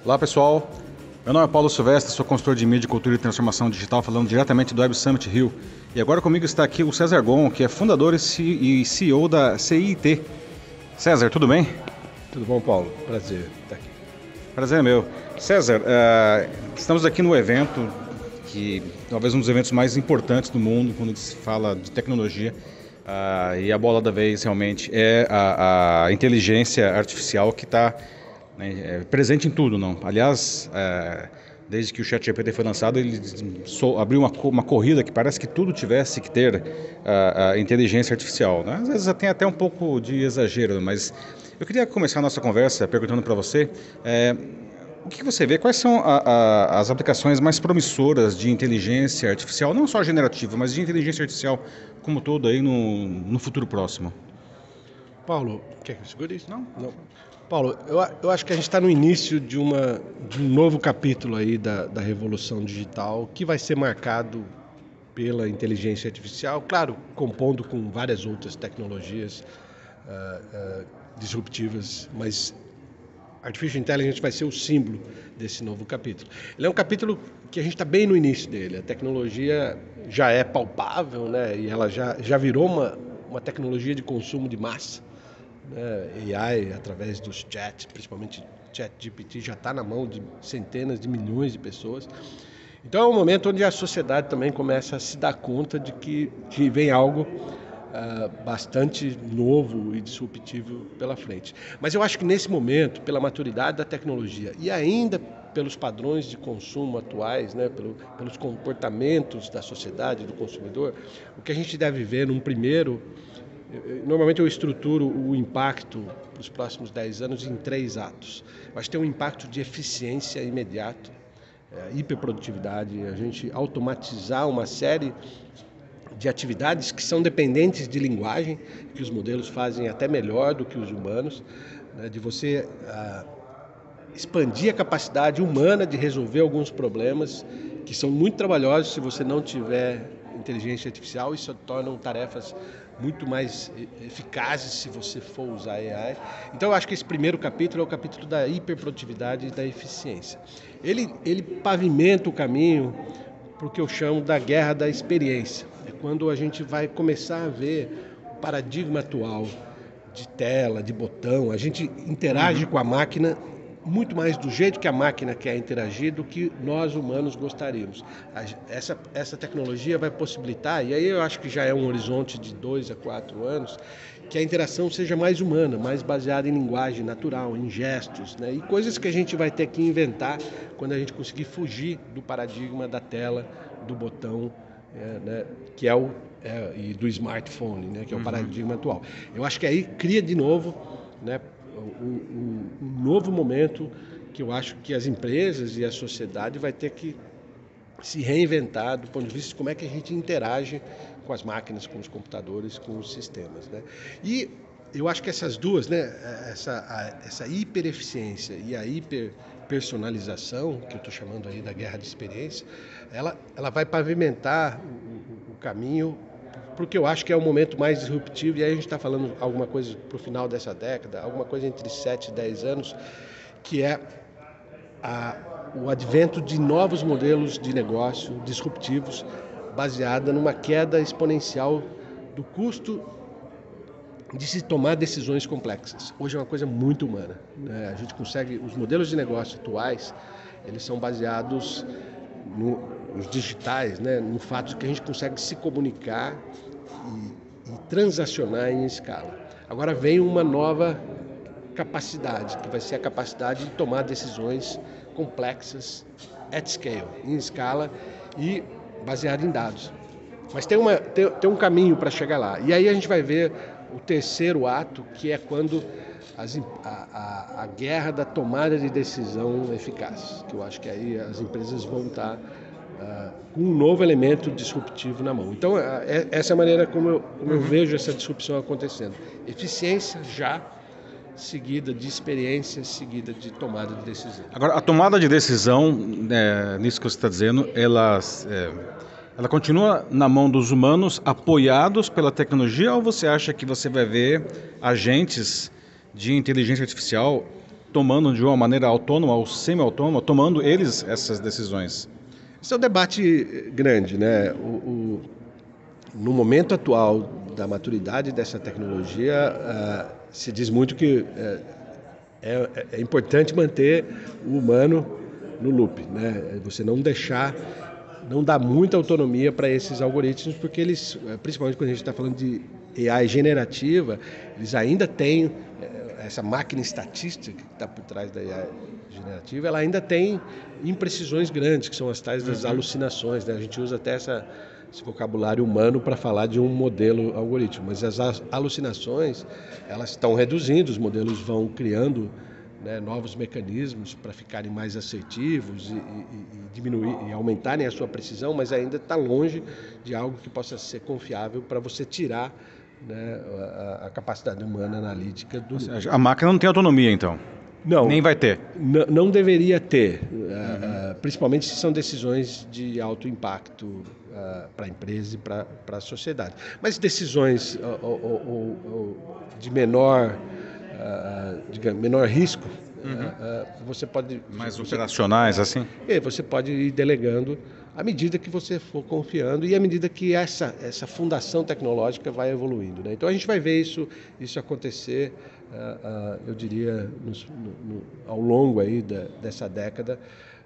Olá pessoal, meu nome é Paulo Silvestre, sou consultor de mídia, cultura e transformação digital, falando diretamente do Web Summit Rio. E agora comigo está aqui o César Gon, que é fundador e CEO da CIT. César, tudo bem? Tudo bom, Paulo? Prazer estar aqui. Prazer é meu. César, estamos aqui no evento, que talvez um dos eventos mais importantes do mundo quando se fala de tecnologia. E a bola da vez realmente é a inteligência artificial que está presente em tudo, não? Aliás, desde que o ChatGPT foi lançado, ele abriu uma corrida que parece que tudo tivesse que ter a inteligência artificial, né? Às vezes tem até um pouco de exagero, mas eu queria começar a nossa conversa perguntando para você o que você vê, quais são as aplicações mais promissoras de inteligência artificial, não só generativa, mas de inteligência artificial como todo aí no futuro próximo. Paulo, quer que eu segure isso? Não. Paulo, eu acho que a gente está no início de um novo capítulo aí da revolução digital que vai ser marcado pela inteligência artificial, claro, compondo com várias outras tecnologias disruptivas, mas Artificial Intelligence vai ser o símbolo desse novo capítulo. Ele é um capítulo que a gente está bem no início dele, a tecnologia já é palpável, né? E ela já virou uma tecnologia de consumo de massa. AI, através dos chats, principalmente ChatGPT, já está na mão de centenas de milhões de pessoas. Então é um momento onde a sociedade também começa a se dar conta de que vem algo bastante novo e disruptivo pela frente. Mas eu acho que nesse momento, pela maturidade da tecnologia e ainda pelos padrões de consumo atuais, né, pelos comportamentos da sociedade, do consumidor, o que a gente deve ver num primeiro... Normalmente eu estruturo o impacto para os próximos 10 anos em 3 atos. Eu acho que tem um impacto de eficiência imediato, hiperprodutividade, a gente automatizar uma série de atividades que são dependentes de linguagem, que os modelos fazem até melhor do que os humanos, né, de você expandir a capacidade humana de resolver alguns problemas que são muito trabalhosos se você não tiver inteligência artificial. Isso tornam tarefas muito mais eficazes se você for usar AI. Então eu acho que esse primeiro capítulo é o capítulo da hiperprodutividade e da eficiência. Ele pavimenta o caminho para o que eu chamo da guerra da experiência. É quando a gente vai começar a ver o paradigma atual de tela, de botão, a gente interage com a máquina muito mais do jeito que a máquina quer interagir do que nós humanos gostaríamos. Essa tecnologia vai possibilitar, e aí eu acho que já é um horizonte de 2 a 4 anos, que a interação seja mais humana, mais baseada em linguagem natural, em gestos, né? E coisas que a gente vai ter que inventar quando a gente conseguir fugir do paradigma da tela, do botão, né? Que e do smartphone, né? Que é o paradigma atual. Eu acho que aí cria de novo, né, um novo momento que eu acho que as empresas e a sociedade vai ter que se reinventar do ponto de vista de como é que a gente interage com as máquinas, com os computadores, com os sistemas, né? E eu acho que essas duas, né, essa hipereficiência e a hiperpersonalização, que eu estou chamando aí da guerra de experiência, ela vai pavimentar o caminho, porque eu acho que é o momento mais disruptivo, e aí a gente está falando alguma coisa para o final dessa década, alguma coisa entre 7 e 10 anos, que é o advento de novos modelos de negócio disruptivos, baseada numa queda exponencial do custo de se tomar decisões complexas. Hoje é uma coisa muito humana, né? A gente consegue, os modelos de negócio atuais, eles são baseados nos digitais, né? No fato de que a gente consegue se comunicar e transacionar em escala. Agora vem uma nova capacidade, que vai ser a capacidade de tomar decisões complexas at scale, em escala e baseado em dados. Mas tem um caminho para chegar lá. E aí a gente vai ver o terceiro ato, que é quando a guerra da tomada de decisão eficaz, que eu acho que aí as empresas vão estar com um novo elemento disruptivo na mão. Então, essa é a maneira como eu vejo essa disrupção acontecendo. Eficiência já, seguida de experiência, seguida de tomada de decisão. Agora, a tomada de decisão, nisso que você está dizendo, ela continua na mão dos humanos, apoiados pela tecnologia, ou você acha que você vai ver agentes de inteligência artificial tomando de uma maneira autônoma ou semi-autônoma, tomando eles essas decisões? Esse é um debate grande, né? No momento atual da maturidade dessa tecnologia, se diz muito que é importante manter o humano no loop, né? Você não dar muita autonomia para esses algoritmos, porque eles, principalmente quando a gente está falando de AI generativa, eles ainda têm essa máquina estatística que está por trás da AI generativa, ela ainda tem imprecisões grandes, que são as tais das alucinações, né? A gente usa até esse vocabulário humano para falar de um modelo algoritmo, mas as alucinações, elas estão reduzindo, os modelos vão criando, né, novos mecanismos para ficarem mais assertivos e diminuir e aumentarem a sua precisão, mas ainda está longe de algo que possa ser confiável para você tirar, né, a capacidade humana analítica do... Ou seja, a máquina não tem autonomia, então? Não. Nem vai ter? Não deveria ter, principalmente se são decisões de alto impacto para a empresa e para a sociedade. Mas decisões de menor risco, você pode... Mais operacionais, assim? Você pode ir delegando à medida que você for confiando e à medida que essa fundação tecnológica vai evoluindo, né? Então a gente vai ver isso acontecer, eu diria, ao longo aí dessa década,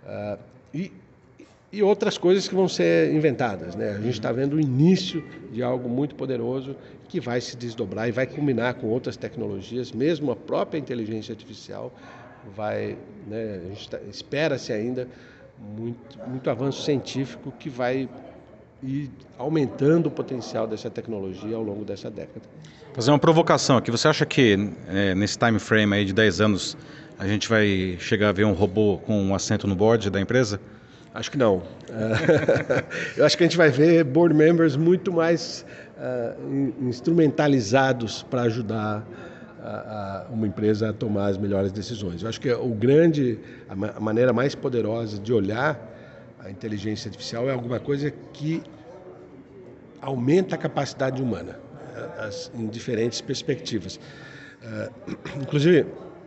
e outras coisas que vão ser inventadas, né? A gente está vendo o início de algo muito poderoso que vai se desdobrar e vai culminar com outras tecnologias, mesmo a própria inteligência artificial vai, né? Espera-se ainda muito avanço científico que vai ir aumentando o potencial dessa tecnologia ao longo dessa década. Fazer uma provocação aqui. Você acha que nesse time frame aí de 10 anos a gente vai chegar a ver um robô com um assento no board da empresa? Acho que não. Eu acho que a gente vai ver board members muito mais instrumentalizados para ajudar uma empresa a tomar as melhores decisões. Eu acho que a maneira mais poderosa de olhar a inteligência artificial é alguma coisa que aumenta a capacidade humana em diferentes perspectivas. Inclusive,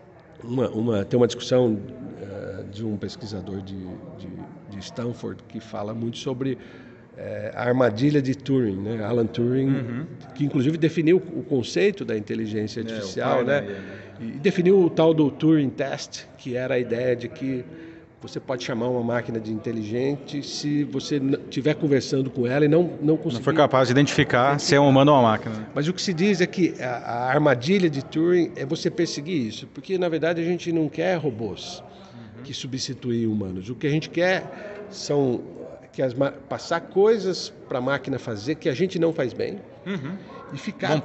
tem uma discussão de um pesquisador de Stanford que fala muito sobre a armadilha de Turing, né? Alan Turing, que inclusive definiu o conceito da inteligência artificial, né? E definiu o tal do Turing Test, que era a ideia de que você pode chamar uma máquina de inteligente se você estiver conversando com ela e não conseguir... Não foi capaz de identificar se é um humano ou uma máquina. Mas o que se diz é que a armadilha de Turing é você perseguir isso, porque na verdade a gente não quer robôs que substituem humanos. O que a gente quer são passar coisas para a máquina fazer que a gente não faz bem e ficar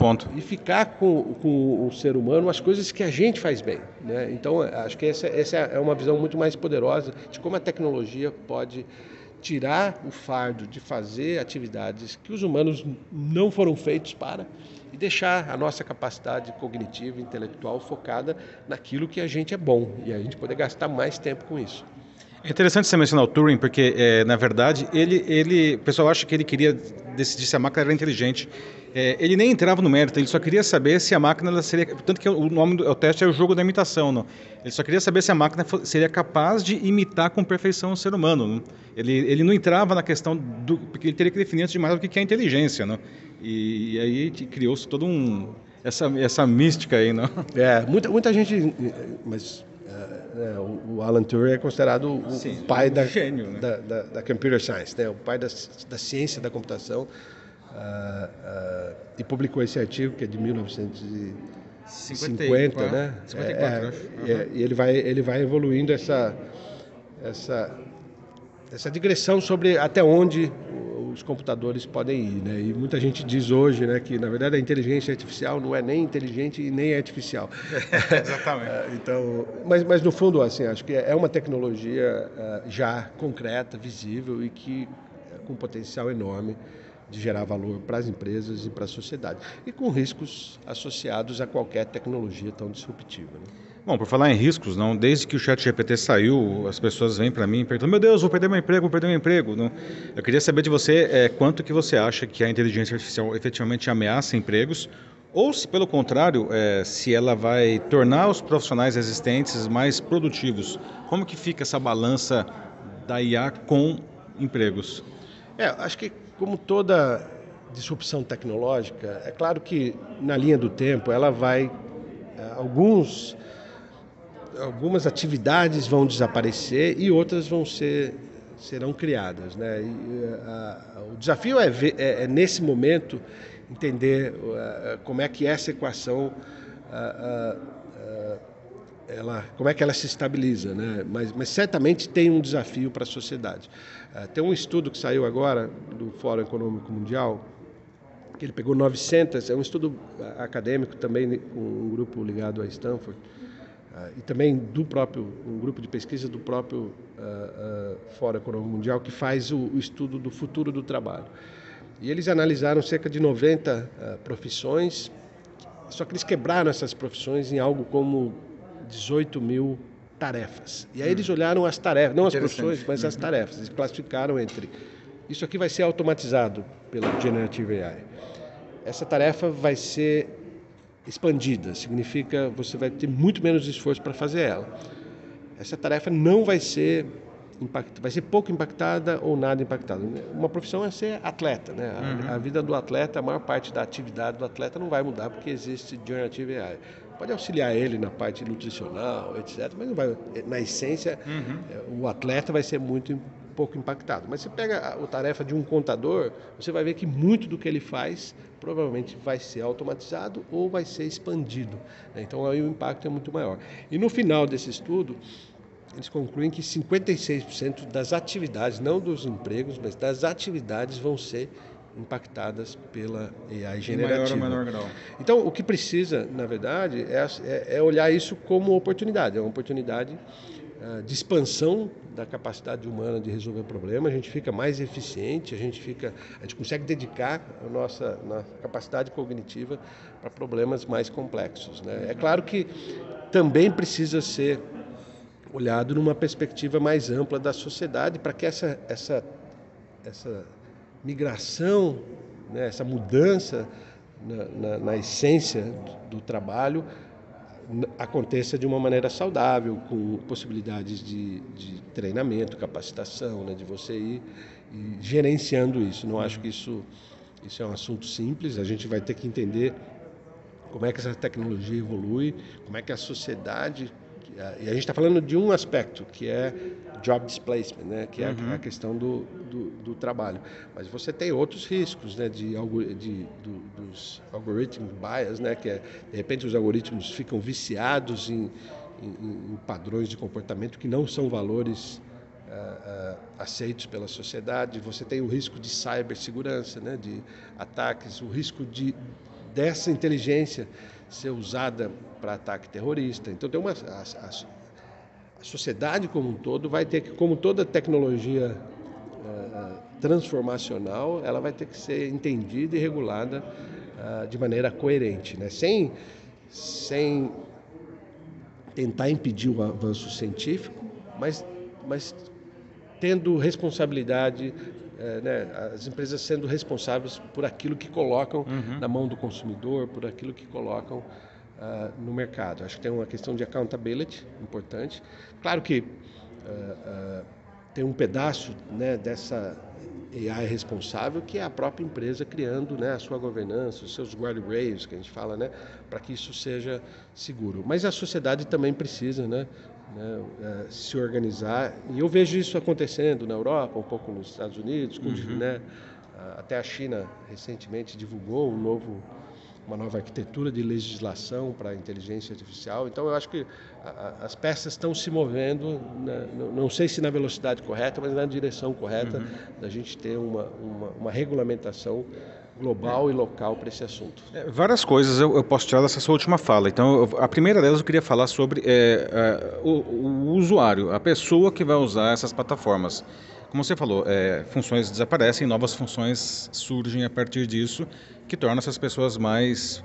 com o ser humano as coisas que a gente faz bem, né? Então, acho que essa é uma visão muito mais poderosa de como a tecnologia pode tirar o fardo de fazer atividades que os humanos não foram feitos para e deixar a nossa capacidade cognitiva e intelectual focada naquilo que a gente é bom e a gente poder gastar mais tempo com isso. É interessante você mencionar o Turing, porque, na verdade, o pessoal acha que ele queria decidir se a máquina era inteligente. Ele nem entrava no mérito, ele só queria saber se a máquina ela seria... Tanto que o nome do teste é o jogo da imitação, não? Ele só queria saber se a máquina seria capaz de imitar com perfeição o ser humano. Não? Ele não entrava na questão porque ele teria que definir antes de mais o que é inteligência, não? E aí criou-se toda essa mística aí, não? Muita gente... Mas... o Alan Turing é considerado o pai gênio, né? da computer science, né? O pai da ciência da computação, e publicou esse artigo que é de 1950, né? 54, acho. E ele vai evoluindo essa digressão sobre até onde os computadores podem ir, né? E muita gente diz hoje, né, que na verdade a inteligência artificial não é nem inteligente e nem artificial. Exatamente. Então, mas no fundo, assim, acho que é uma tecnologia já concreta, visível e que com potencial enorme de gerar valor para as empresas e para a sociedade e com riscos associados a qualquer tecnologia tão disruptiva, né? Bom, por falar em riscos, não, desde que o ChatGPT saiu, as pessoas vêm para mim e perguntam: meu Deus, vou perder meu emprego. Não? Eu queria saber de você quanto que você acha que a inteligência artificial efetivamente ameaça empregos Ou se, pelo contrário, se ela vai tornar os profissionais existentes mais produtivos. Como que fica essa balança da IA com empregos? Acho que como toda disrupção tecnológica, é claro que na linha do tempo ela vai, algumas atividades vão desaparecer e outras serão criadas, né? O desafio é nesse momento entender como é que essa equação como é que ela se estabiliza, né? Mas certamente tem um desafio para a sociedade. Tem um estudo que saiu agora do Fórum Econômico Mundial, que ele pegou 900, é um estudo acadêmico também com um grupo ligado a Stanford, e também um grupo de pesquisa do próprio Fórum Econômico Mundial, que faz o estudo do futuro do trabalho. E eles analisaram cerca de 90 profissões, só que eles quebraram essas profissões em algo como 18 mil tarefas. E aí eles olharam as tarefas, não as profissões, mas as tarefas. Eles classificaram entre... Isso aqui vai ser automatizado pela Generative AI. Essa tarefa vai ser expandida, significa você vai ter muito menos esforço para fazer ela. Essa tarefa não vai ser vai ser pouco impactada ou nada impactada. Uma profissão é ser atleta, né? A vida do atleta, a maior parte da atividade do atleta não vai mudar porque existe Generative AI. Pode auxiliar ele na parte nutricional, etc., mas não vai, na essência, o atleta vai ser muito pouco impactado. Mas você pega a tarefa de um contador, você vai ver que muito do que ele faz provavelmente vai ser automatizado ou vai ser expandido. Então aí o impacto é muito maior. E no final desse estudo, eles concluem que 56% das atividades, não dos empregos, mas das atividades vão ser impactadas pela AI generativa. Em maior ou menor grau. Então, o que precisa, na verdade, é olhar isso como oportunidade. É uma oportunidade de expansão da capacidade humana de resolver problemas. A gente fica mais eficiente, a gente consegue dedicar a nossa capacidade cognitiva para problemas mais complexos, né? É claro que também precisa ser olhado numa perspectiva mais ampla da sociedade para que essa migração, né, essa mudança na essência do trabalho aconteça de uma maneira saudável, com possibilidades de treinamento, capacitação, né, de você ir gerenciando isso. Não acho que isso é um assunto simples, a gente vai ter que entender como é que essa tecnologia evolui, como é que a sociedade... E a gente está falando de um aspecto, que é job displacement, né? Que é a questão do trabalho. Mas você tem outros riscos, né? Dos algorithm bias, né? Que de repente os algoritmos ficam viciados em padrões de comportamento que não são valores aceitos pela sociedade. Você tem o risco de cibersegurança, né? De ataques, o risco dessa inteligência ser usada para ataque terrorista. Então tem a sociedade como um todo vai ter que, como toda tecnologia transformacional, ela vai ter que ser entendida e regulada de maneira coerente, né? Sem tentar impedir o avanço científico, mas tendo responsabilidade, né, as empresas sendo responsáveis por aquilo que colocam na mão do consumidor, por aquilo que colocam no mercado. Acho que tem uma questão de accountability importante. Claro que tem um pedaço, né, dessa AI responsável que é a própria empresa criando, né, a sua governança, os seus guardrails, que a gente fala, né, para que isso seja seguro. Mas a sociedade também precisa, né, se organizar, e eu vejo isso acontecendo na Europa, um pouco nos Estados Unidos, né, até a China recentemente divulgou uma nova arquitetura de legislação para a inteligência artificial. Então eu acho que as peças estão se movendo, não sei se na velocidade correta, mas na direção correta da gente ter uma regulamentação global e local para esse assunto. Várias coisas eu posso tirar dessa sua última fala. Então, a primeira delas eu queria falar sobre o usuário, a pessoa que vai usar essas plataformas. Como você falou, funções desaparecem, novas funções surgem a partir disso, que tornam essas pessoas mais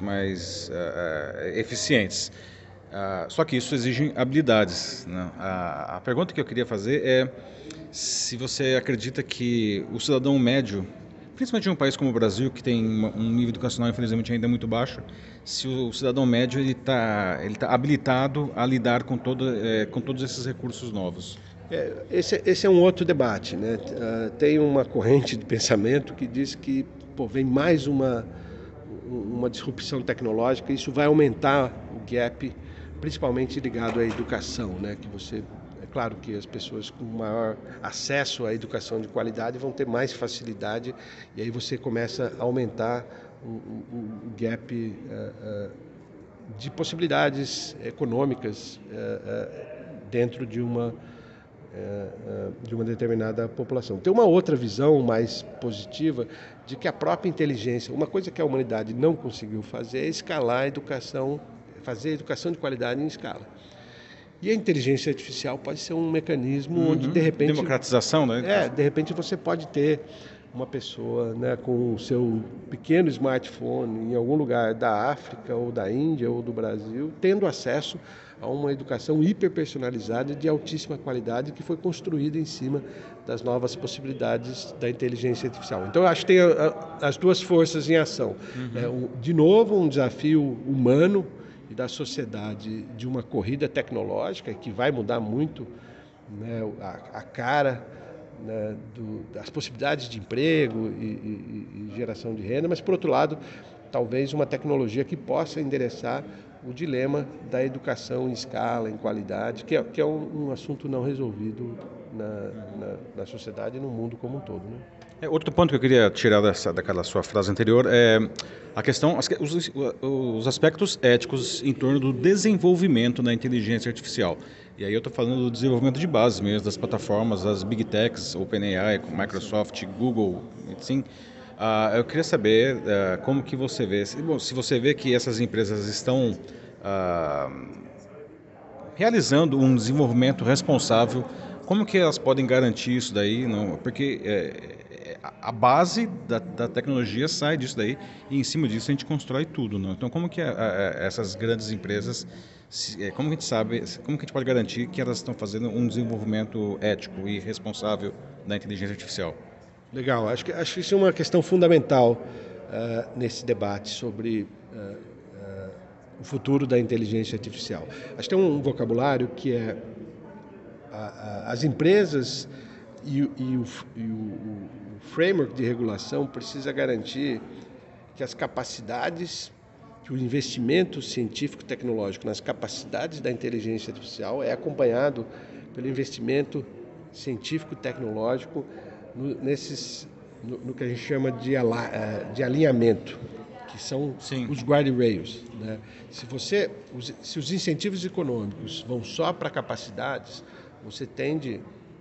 eficientes. Só que isso exige habilidades, né? A pergunta que eu queria fazer é se você acredita que o cidadão médio principalmente em um país como o Brasil, que tem um nível educacional, infelizmente, ainda muito baixo, se o cidadão médio ele tá habilitado a lidar com todos esses recursos novos. Esse é um outro debate, né? Tem uma corrente de pensamento que diz que vem mais uma disrupção tecnológica, e isso vai aumentar o gap, principalmente ligado à educação, né? É claro que as pessoas com maior acesso à educação de qualidade vão ter mais facilidade, e aí você começa a aumentar o gap de possibilidades econômicas dentro de uma determinada população. Tem uma outra visão mais positiva de que a própria inteligência, uma coisa que a humanidade não conseguiu fazer é escalar a educação, fazer a educação de qualidade em escala. E a inteligência artificial pode ser um mecanismo onde, de repente... Democratização, né? De repente você pode ter uma pessoa, né, com o seu pequeno smartphone em algum lugar da África ou da Índia ou do Brasil, tendo acesso a uma educação hiperpersonalizada de altíssima qualidade que foi construída em cima das novas possibilidades da inteligência artificial. Então, eu acho que tem as duas forças em ação. De novo, um desafio humano e da sociedade de uma corrida tecnológica que vai mudar muito, né, a cara, né, das possibilidades de emprego e geração de renda, mas, por outro lado, talvez uma tecnologia que possa endereçar o dilema da educação em escala, em qualidade, que é um assunto não resolvido na sociedade e no mundo como um todo, né? Outro ponto que eu queria tirar daquela sua frase anterior é a questão, os aspectos éticos em torno do desenvolvimento da inteligência artificial. E aí eu estou falando do desenvolvimento de base mesmo, das plataformas, das Big Techs, OpenAI, Microsoft, Google, assim. Eu queria saber como que você vê, se você vê que essas empresas estão realizando um desenvolvimento responsável, como que elas podem garantir isso daí? Não, porque a base da tecnologia sai disso daí e em cima disso a gente constrói tudo, não? Então como que essas grandes empresas, como que a gente sabe, como que a gente pode garantir que elas estão fazendo um desenvolvimento ético e responsável da inteligência artificial? Legal, acho que isso é uma questão fundamental nesse debate sobre o futuro da inteligência artificial. Acho que tem um vocabulário que é as empresas e o framework de regulação precisa garantir que as capacidades, que o investimento científico-tecnológico nas capacidades da inteligência artificial é acompanhado pelo investimento científico-tecnológico no que a gente chama de alinhamento, que são os guardrails, né? Se os incentivos econômicos vão só para capacidades, você tende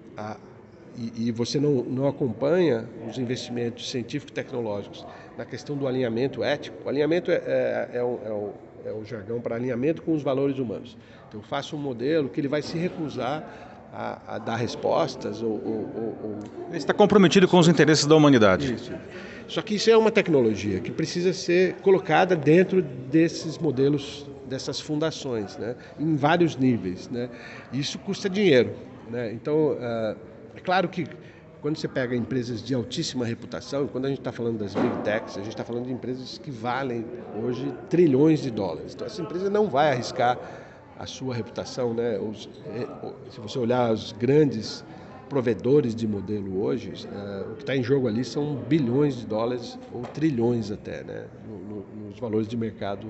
e você não acompanha os investimentos científico-tecnológicos na questão do alinhamento ético. O alinhamento é o jargão para alinhamento com os valores humanos. Então, eu faço um modelo que ele vai se recusar a dar respostas Ele está comprometido com os interesses da humanidade. Isso. Só que isso é uma tecnologia que precisa ser colocada dentro desses modelos, dessas fundações, né? Em vários níveis, né? Isso custa dinheiro, né? Então, é claro que quando você pega empresas de altíssima reputação, quando a gente está falando das Big Techs, a gente está falando de empresas que valem hoje trilhões de dólares. Então, essa empresa não vai arriscar a sua reputação, né? Se você olhar os grandes provedores de modelo hoje, o que está em jogo ali são bilhões de dólares ou trilhões até, né? Nos valores de mercado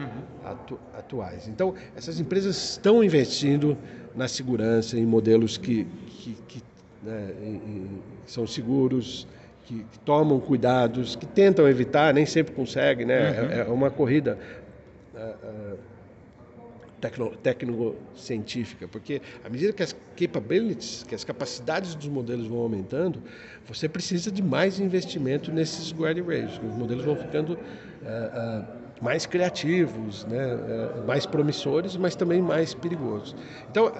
atuais. Então, essas empresas estão investindo na segurança, em modelos que né, são seguros, que tomam cuidados, que tentam evitar, nem sempre conseguem, né? É uma corrida tecnocientífica, porque à medida que as capabilities, que as capacidades dos modelos vão aumentando, você precisa de mais investimento nesses guardrails. Os modelos vão ficando mais criativos, né? Mais promissores, mas também mais perigosos. Então,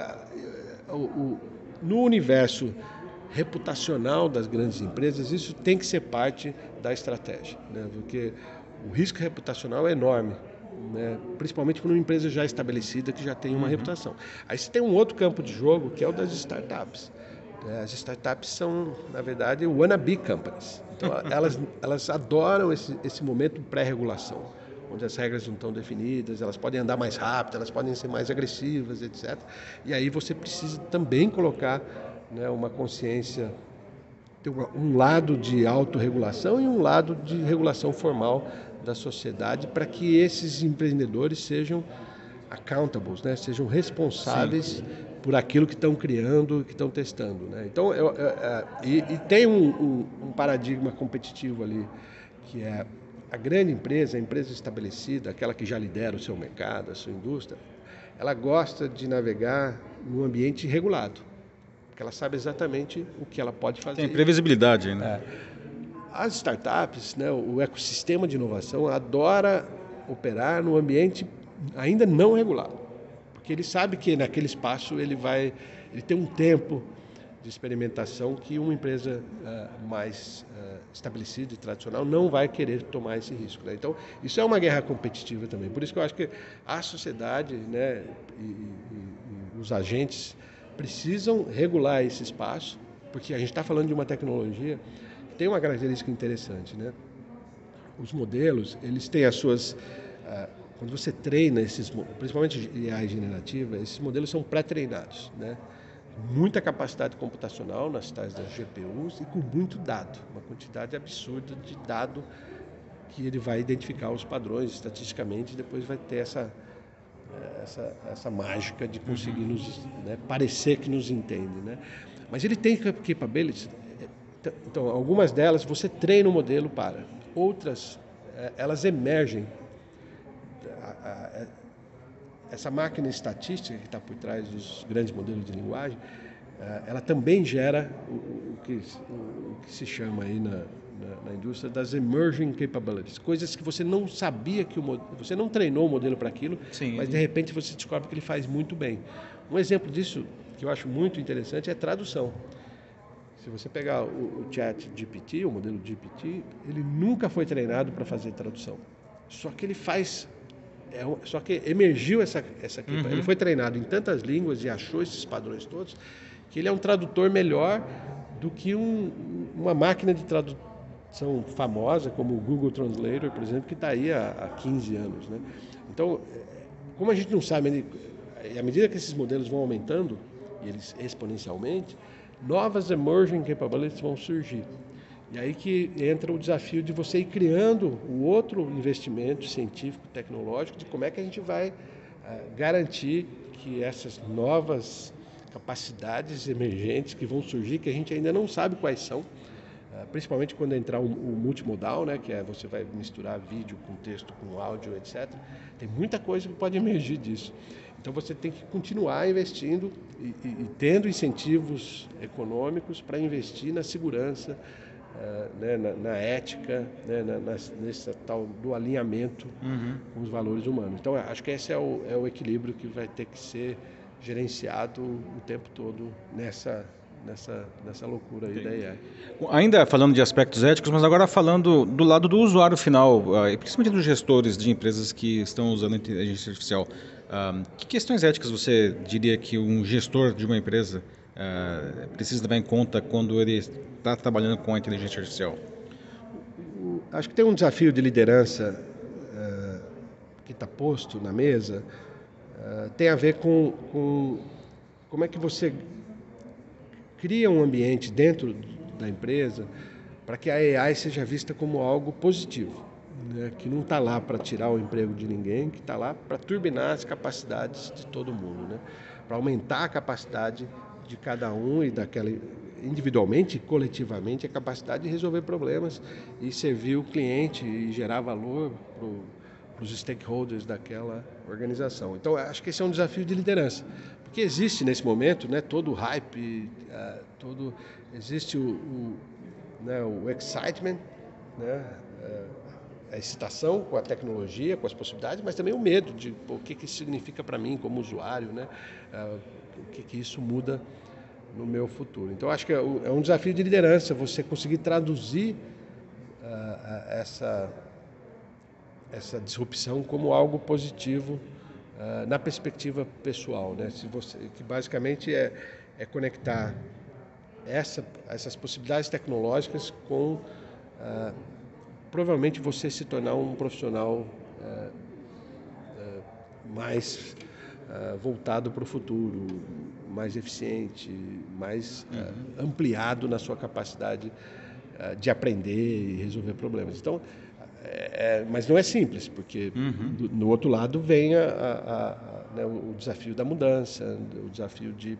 no universo reputacional das grandes empresas, isso tem que ser parte da estratégia, né? Porque o risco reputacional é enorme, né? Principalmente para uma empresa já estabelecida que já tem uma reputação. Aí você tem um outro campo de jogo que é o das startups, As startups são, na verdade, wannabe companies. Então, elas adoram esse momento pré-regulação, onde as regras não estão definidas, elas podem andar mais rápido, elas podem ser mais agressivas, etc. E aí você precisa também colocar, né, uma consciência, ter um lado de autorregulação e um lado de regulação formal da sociedade para que esses empreendedores sejam accountables, né? Sejam responsáveis Sim. por aquilo que estão criando, que estão testando. Né? Então, e tem um paradigma competitivo ali, que é a grande empresa, a empresa estabelecida, aquela que já lidera o seu mercado, a sua indústria, ela gosta de navegar num ambiente regulado, porque ela sabe exatamente o que ela pode fazer. Tem previsibilidade, né? As startups, né, o ecossistema de inovação, adora operar no ambiente ainda não regulado, porque ele sabe que naquele espaço ele tem um tempo de experimentação que uma empresa mais estabelecida e tradicional não vai querer tomar esse risco. Né? Então, isso é uma guerra competitiva também. Por isso que eu acho que a sociedade, né, e os agentes precisam regular esse espaço, porque a gente está falando de uma tecnologia que tem uma característica interessante. Né? Os modelos, eles têm as suas... Quando você treina principalmente AI generativa, esses modelos são pré-treinados, né? Muita capacidade computacional nas tais das GPUs e com muito dado, uma quantidade absurda de dado que ele vai identificar os padrões estatisticamente e depois vai ter essa mágica de conseguir né, parecer que nos entende, né? Mas ele tem capabilities, então algumas delas você treina o modelo para, outras elas emergem. Essa máquina estatística que está por trás dos grandes modelos de linguagem, ela também gera o que se chama aí na indústria das emerging capabilities, coisas que você não sabia você não treinou o modelo para aquilo, Sim, mas de repente você descobre que ele faz muito bem. Um exemplo disso que eu acho muito interessante é tradução. Se você pegar o Chat GPT, o modelo GPT, ele nunca foi treinado para fazer tradução. Só que ele faz... Só que emergiu essa ele foi treinado em tantas línguas e achou esses padrões todos, que ele é um tradutor melhor do que uma máquina de tradução famosa, como o Google Translator, por exemplo, que está aí há 15 anos. Né? Então, como a gente não sabe, à medida que esses modelos vão aumentando, e eles exponencialmente, novas emerging capabilities vão surgir. E aí que entra o desafio de você ir criando o outro investimento científico, tecnológico, de como é que a gente vai garantir que essas novas capacidades emergentes que vão surgir, que a gente ainda não sabe quais são, principalmente quando entrar o multimodal, né, que é você vai misturar vídeo com texto, com áudio, etc. Tem muita coisa que pode emergir disso. Então você tem que continuar investindo e tendo incentivos econômicos para investir na segurança, né, na ética, né, nesse tal do alinhamento com os valores humanos. Então, acho que esse é o equilíbrio que vai ter que ser gerenciado o tempo todo nessa loucura aí da AI. Ainda falando de aspectos éticos, mas agora falando do lado do usuário final, principalmente dos gestores de empresas que estão usando a inteligência artificial. Que questões éticas você diria que um gestor de uma empresa precisa levar em conta quando ele está trabalhando com a inteligência artificial? Acho que tem um desafio de liderança que está posto na mesa, tem a ver com como é que você cria um ambiente dentro da empresa para que a AI seja vista como algo positivo, né? Que não está lá para tirar o emprego de ninguém, que está lá para turbinar as capacidades de todo mundo, né? Para aumentar a capacidade de cada um e individualmente e coletivamente, a capacidade de resolver problemas e servir o cliente e gerar valor para os stakeholders daquela organização. Então, acho que esse é um desafio de liderança, porque existe nesse momento, né, todo o hype, existe o excitement, né, a excitação com a tecnologia, com as possibilidades, mas também o medo de o que isso significa para mim como usuário, né, o que isso muda no meu futuro. Então, acho que é um desafio de liderança você conseguir traduzir essa disrupção como algo positivo na perspectiva pessoal, né? Que basicamente é conectar essas possibilidades tecnológicas com provavelmente você se tornar um profissional mais voltado para o futuro, mais eficiente, mais ampliado na sua capacidade de aprender e resolver problemas. Então, mas não é simples, porque no outro lado vem né, o desafio da mudança, o desafio de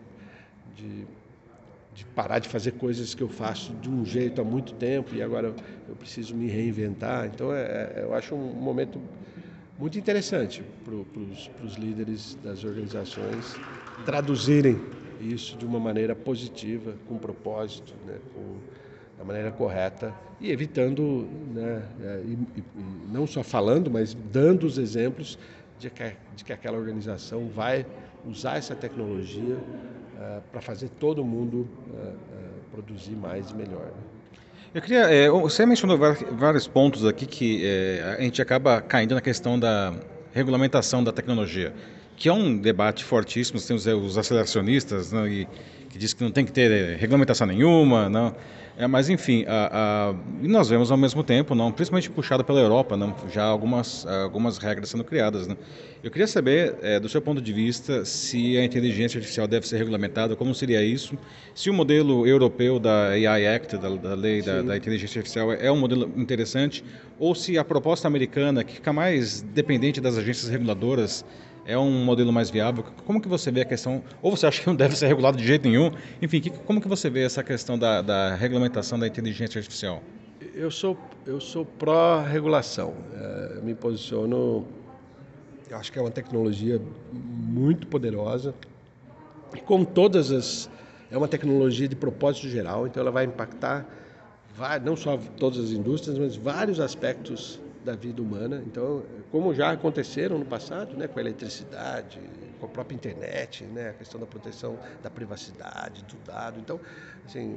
parar de fazer coisas que eu faço de um jeito há muito tempo e agora eu preciso me reinventar. Então, eu acho um momento muito interessante para os líderes das organizações traduzirem isso de uma maneira positiva, com propósito, né, da maneira correta e evitando, né, e não só falando, mas dando os exemplos de que aquela organização vai usar essa tecnologia para fazer todo mundo produzir mais e melhor. Né? Eu queria, você mencionou vários pontos aqui que a gente acaba caindo na questão da regulamentação da tecnologia, que é um debate fortíssimo. Temos os aceleracionistas, né, que diz que não tem que ter regulamentação nenhuma, não. Mas enfim, e nós vemos ao mesmo tempo, não, principalmente puxado pela Europa, não, já algumas regras sendo criadas. Não. Eu queria saber, do seu ponto de vista, se a inteligência artificial deve ser regulamentada, como seria isso, se o modelo europeu da AI Act, da lei da inteligência artificial, é um modelo interessante, ou se a proposta americana, que fica mais dependente das agências reguladoras, é um modelo mais viável. Como que você vê a questão, ou você acha que não deve ser regulado de jeito nenhum? Enfim, como que você vê essa questão da regulamentação da inteligência artificial? Eu sou pró-regulação. Eu me posiciono, eu acho que é uma tecnologia muito poderosa. E como é uma tecnologia de propósito geral, então ela vai impactar não só todas as indústrias, mas vários aspectos da vida humana. Então, como já aconteceram no passado, né, com a eletricidade, com a própria internet, né, a questão da proteção da privacidade, do dado. Então, assim,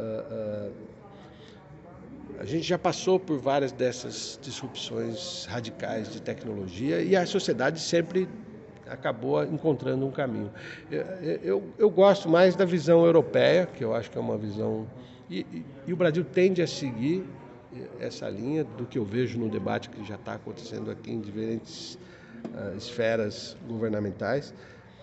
a gente já passou por várias dessas disrupções radicais de tecnologia e a sociedade sempre acabou encontrando um caminho. Eu gosto mais da visão europeia, que eu acho que é uma visão... E o Brasil tende a seguir essa linha do que eu vejo no debate que já está acontecendo aqui em diferentes esferas governamentais.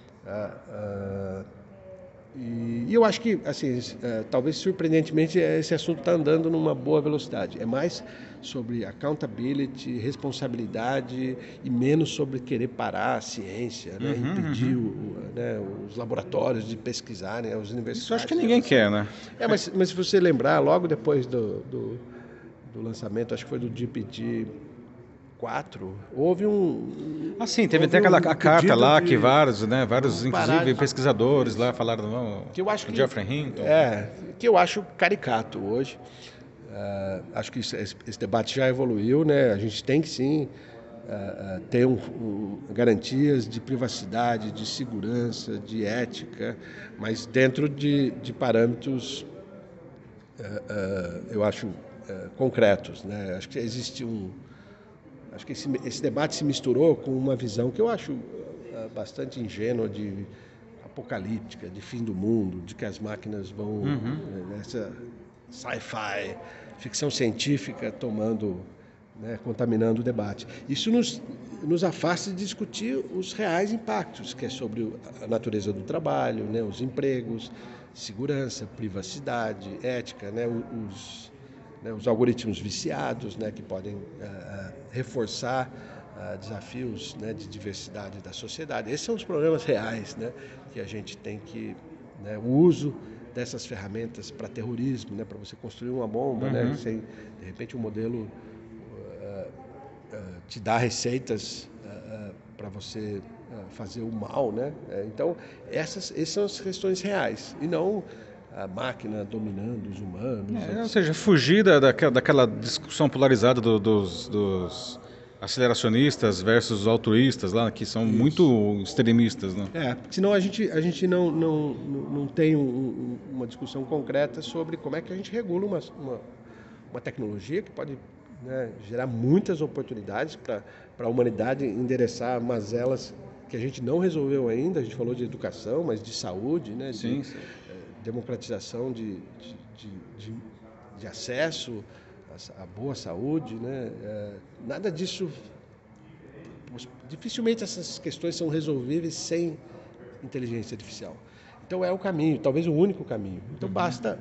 E eu acho que, assim, talvez surpreendentemente, esse assunto está andando numa boa velocidade. É mais sobre accountability, responsabilidade e menos sobre querer parar a ciência, né? Impedir né, os laboratórios de pesquisarem, as universidades. Isso acho que ninguém quer, né? Mas se você lembrar, logo depois do lançamento, acho que foi do GPT-4, houve teve até aquela carta lá que vários, inclusive de... pesquisadores lá falaram, não, que eu acho que, Geoffrey Hinton. Que eu acho caricato hoje. Acho que esse debate já evoluiu, né? A gente tem que sim ter garantias de privacidade, de segurança, de ética, mas dentro de parâmetros, eu acho, concretos, né? Acho que acho que esse debate se misturou com uma visão que eu acho bastante ingênua de apocalíptica, de fim do mundo, de que as máquinas vão nessa sci-fi, ficção científica contaminando o debate. Isso nos afasta de discutir os reais impactos, que é sobre a natureza do trabalho, né, os empregos, segurança, privacidade, ética, né, os algoritmos viciados, né, que podem reforçar desafios, né, de diversidade da sociedade. Esses são os problemas reais, né, que a gente tem que... Né, o uso dessas ferramentas para terrorismo, né, para você construir uma bomba, né, sem, de repente, um modelo te dá receitas para você fazer o mal, né? Então, essas são as questões reais, e não a máquina dominando os humanos. Ou seja, fugir daquela discussão polarizada dos aceleracionistas versus os altruístas, lá, que são muito extremistas. Né? Porque senão a gente não tem uma discussão concreta sobre como é que a gente regula uma tecnologia que pode, né, gerar muitas oportunidades para a humanidade endereçar mazelas que a gente não resolveu ainda. A gente falou de educação, mas de saúde, né, democratização de acesso à boa saúde, né? Nada disso, dificilmente essas questões são resolvíveis sem inteligência artificial. Então é o caminho, talvez o único caminho. Então basta.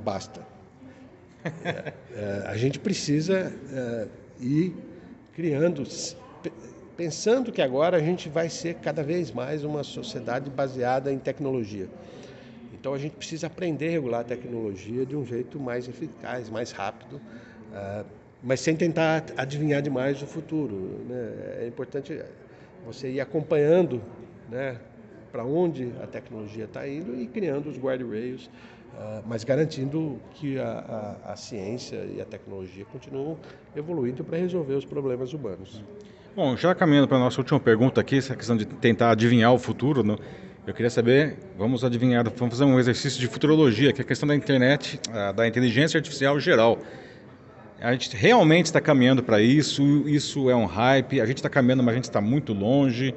A gente precisa ir criando, pensando que agora a gente vai ser cada vez mais uma sociedade baseada em tecnologia. Então a gente precisa aprender a regular a tecnologia de um jeito mais eficaz, mais rápido, mas sem tentar adivinhar demais o futuro, né? É importante você ir acompanhando, né, para onde a tecnologia está indo e criando os guardrails, mas garantindo que a ciência e a tecnologia continuam evoluindo para resolver os problemas humanos. Bom, já caminhando para a nossa última pergunta aqui, essa questão de tentar adivinhar o futuro, né? Eu queria saber, vamos fazer um exercício de futurologia, que é a questão da internet, da inteligência artificial geral. A gente realmente está caminhando para isso, isso é um hype, a gente está caminhando, mas a gente está muito longe.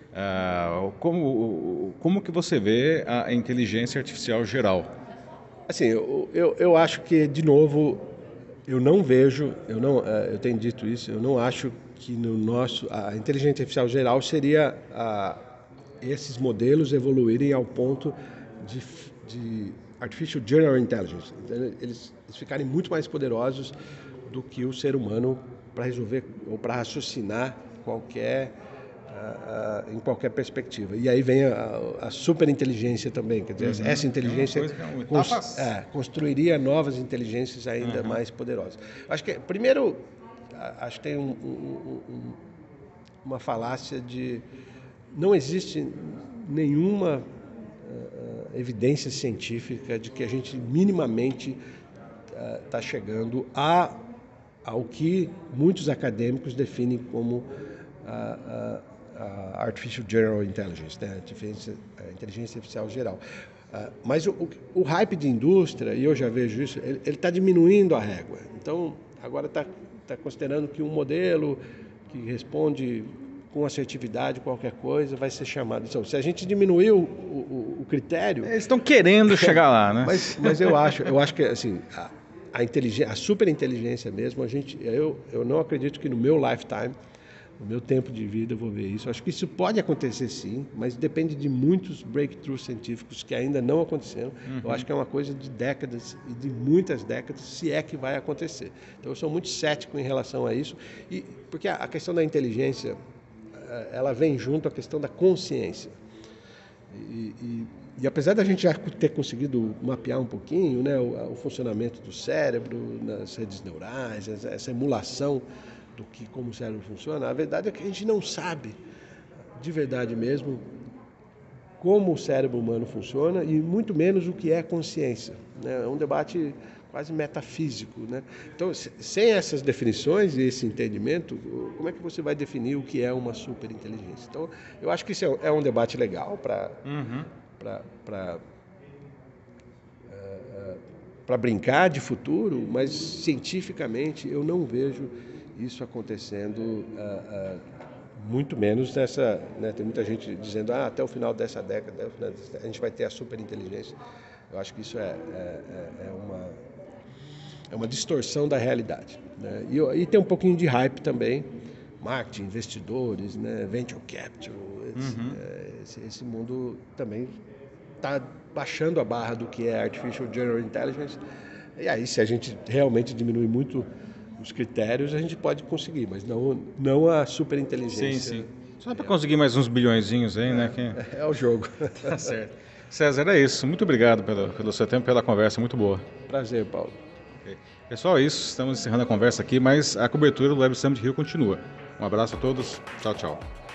Como que você vê a inteligência artificial geral? Assim, eu acho que, de novo, eu tenho dito isso, eu não acho que a inteligência artificial geral seria esses modelos evoluírem ao ponto de Artificial General Intelligence. Eles ficarem muito mais poderosos do que o ser humano para resolver ou para raciocinar em qualquer perspectiva. E aí vem a superinteligência também, quer dizer, essa inteligência construiria novas inteligências ainda mais poderosas. Acho que, primeiro, acho que tem uma falácia de não existe nenhuma evidência científica de que a gente minimamente está chegando ao que muitos acadêmicos definem como a Artificial General Intelligence, né? A inteligência artificial geral. Mas o hype de indústria, e eu já vejo isso, ele está diminuindo a régua. Então, agora está considerando que um modelo que responde com assertividade qualquer coisa vai ser chamado. Então, se a gente diminuir o critério... Eles estão querendo chegar lá, né? Mas eu acho que assim, a superinteligência mesmo, eu não acredito que no meu lifetime, no meu tempo de vida, eu vou ver isso. Acho que isso pode acontecer sim, mas depende de muitos breakthroughs científicos que ainda não aconteceram. Eu acho que é uma coisa de décadas e de muitas décadas, se é que vai acontecer. Então eu sou muito cético em relação a isso, porque a questão da inteligência, ela vem junto à questão da consciência. E apesar da gente já ter conseguido mapear um pouquinho, né, o funcionamento do cérebro, nas redes neurais, essa emulação como o cérebro funciona, a verdade é que a gente não sabe, de verdade mesmo, como o cérebro humano funciona e muito menos o que é consciência, né? É um debate quase metafísico, né? Então, sem essas definições e esse entendimento, como é que você vai definir o que é uma superinteligência? Então, eu acho que isso é um debate legal para brincar de futuro, mas cientificamente eu não vejo isso acontecendo, muito menos nessa... Né, tem muita gente dizendo até o final dessa década a gente vai ter a superinteligência. Eu acho que isso é uma distorção da realidade, né? E tem um pouquinho de hype também, marketing, investidores, né, venture capital, esse mundo também está baixando a barra do que é Artificial General Intelligence. E aí, se a gente realmente diminuir muito os critérios, a gente pode conseguir, mas não a superinteligência. Sim. Só para conseguir mais uns bilhõezinhos aí, né? É o jogo. Tá certo. César, é isso. Muito obrigado pelo seu tempo, pela conversa, muito boa. Prazer, Paulo. Okay. Pessoal, é isso. Estamos encerrando a conversa aqui, mas a cobertura do Web Summit Rio continua. Um abraço a todos. Tchau, tchau.